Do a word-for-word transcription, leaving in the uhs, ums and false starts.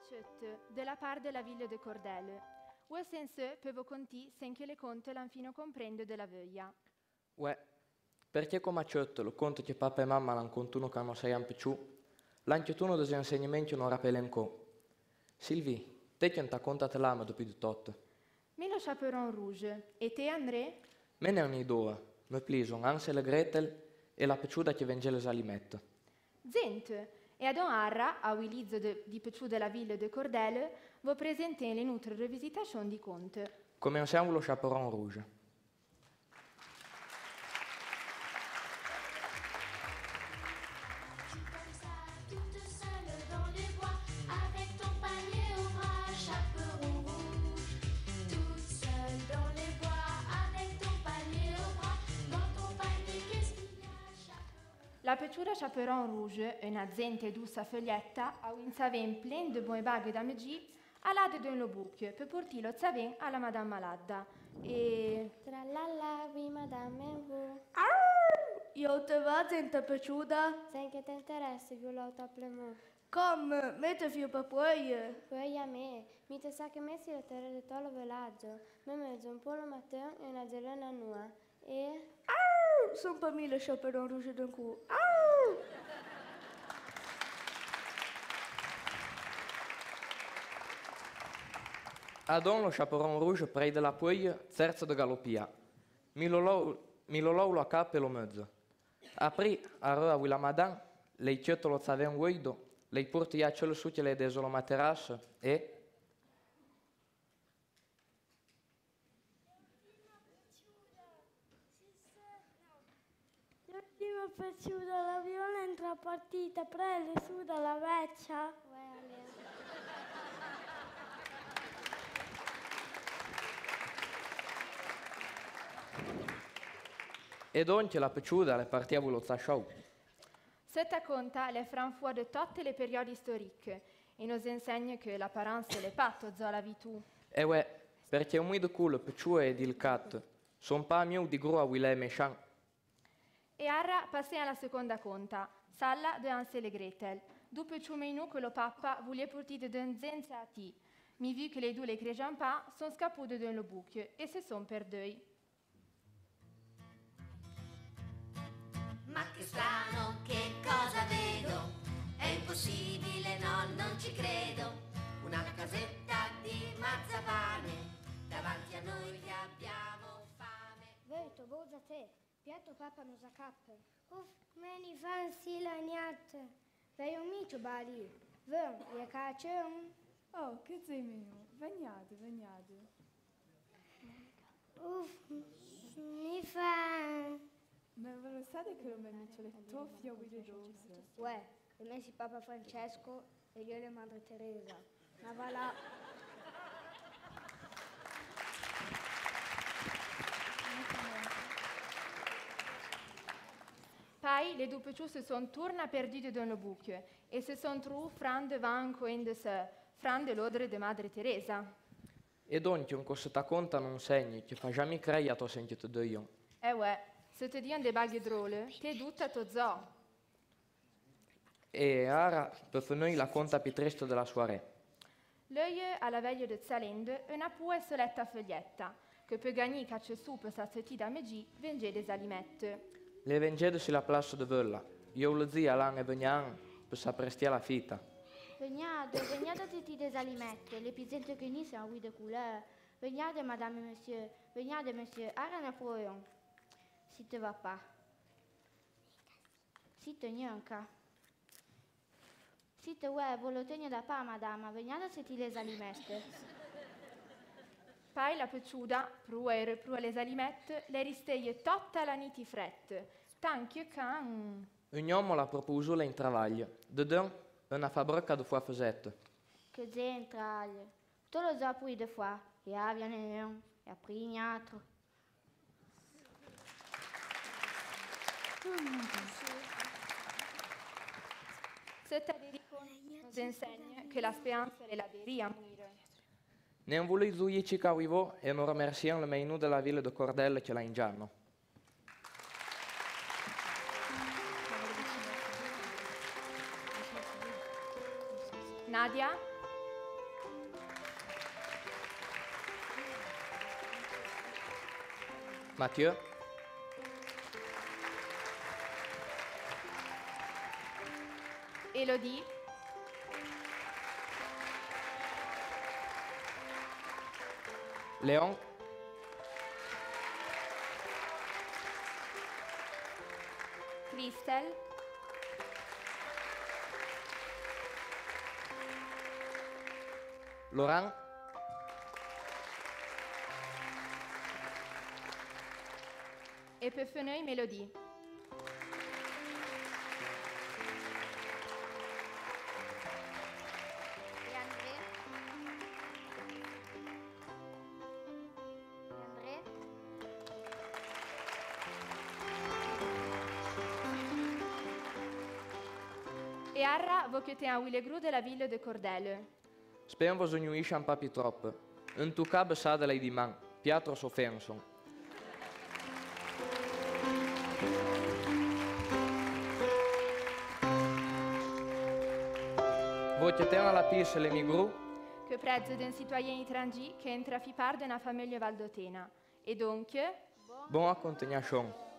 Macette, de la part de la ville de Cordelle. Où sense peut vous conti sen che le conte l'anfino comprende della veglia. Uè, perché come accetto lo conto che papà e mamma l'hanno contuno che non sei più, l'anche tu degli insegnamenti non rapelencò. Silvi, te che non ti contate l'ama dopo di tutto? Me lo chaperon rouge. E te, André? Me ne hanno due, mi plison Ansel e Gretel e la pecciuda che venge le alimette. Zente, e ad Arra, a Willizzo de, di Pecciù della ville de Cordelle, vo presente le nutre revisitazioni di conte. Come siamo lo chaperon rouge. La pecciura chaperon rouge, una zente douce foglietta, a un savin plein de bonnes bagues d'amegi, a l'ade d'un lobuc, per portire lo savin alla madame malade. E... Tralala, oui madame, et vous? Io te va, zente pecciuda? Sen che ti interessa, io l'ho t'appelemo. Come? Mette fio per poi? Poi a me, mi te sa che messi la terra di tolo villaggio, mi mezzo un po' lo matin e una gelena nua. E... Sono per me le chaperon rouge d'un coup. Adon lo chaperon rouge prei della poglia, terza de galopia. Mi lo lou a capo e lo mezzo. Apri a roa la madame, lei chiotto lo zaven guido, lei porti a cielo su che le desolo materasse e... L'ultima pecciuda, la viola entra partita, prende su dalla vecchia. E donche la pecciuda le partiamo lo zasciau. Cette conta le fran fuori de tutte le periodi storiche e nos enseigne che l'apparence le patto zo la vitu. E uè, perché un guido culo pecciua ed il cat, son pa mio di grua wile meshan. E arra passè alla seconda conta, salla de Ansel e Gretel. Du pecciu menu che lo pappa voulait portire d'un zenza a ti. Mi vu che le due le cregian pas, son scapude d'un lo bucchio e se son perdei. Ma che strano, che cosa vedo? È impossibile, no, non ci credo. Una casetta di marzapane, davanti a noi che abbiamo fame. Veto, boza te, piatto papa non sa cappe. Uff, meni fancy la niente. Vei un micio bali, vem, e caccion. Oh, che sei mio? Vegnate, vegnate. Uff, mi fa... Ma ve lo sapete che mi metto le toffie a guide rose? Uè, e me si Papa Francesco e io le Madre Teresa. Ma va là. Poi le due pecciu se son turna perdute d'un lo bucchio e se son tru fran de van coen de se, fran de l'odre de Madre Teresa. E donche un cosetta conta non segni, che fa già mi crei a to sentito de io. Eh uè, se te dian de baghe drole, te dutta to zo. E ara per noi la conta più triste della soirée. L'œil alla veglia de Zalende una pua e soletta foglietta, che per gagni cacce su per sa setida megi venge des alimette. Le vengede sulla place de Vella. Io lo zia l'an e vegnan per sa prestia la fita. Vegnate, vegnate tutti des alimette, le pizzette che ni sono de couleur. Vegnate, madame et monsieur, vegnate, monsieur, ara ne proion. Si te va pas. Si te gnanca. Si te uè, volotegno da pa, madama, vegnate se ti les alimette. Poi la pecciuda, prua e reprua les alimette, le risteie tutta la niti frette, tanch'io can... Un uomo la propuso in travaglio. Dedans, una fabbrica de foie faisette. Che zentraglie. Tu lo so poi de fois, e aviane un, e apri un altro. Setta di riconti nos enseigne che la speranza è la veria muire. Ne un voulez zouiller ci arrivò e non remerciamo le menu della villa de Cordelle che la ingianno. Nadia? Mathieu, Elodie, Léon, Christelle, Laurent, et Peufeneuil Mélodie. Et André. Et André. Et Arra, vous que t'es un Willegru de la ville de Cordelle. spero vos ognuisce un papi troppo. Un tu cab sa de lei di man, Pietro Sofenson. Voi che tena la pisse le migru, Que prezzo d'un citoyen étranger qui entra a fi part d'une famille valdotena. Et donc, buon accompagnation.